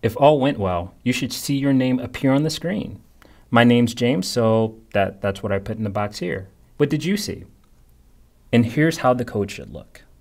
If all went well, you should see your name appear on the screen. My name's James, so that's what I put in the box here. What did you see? And here's how the code should look.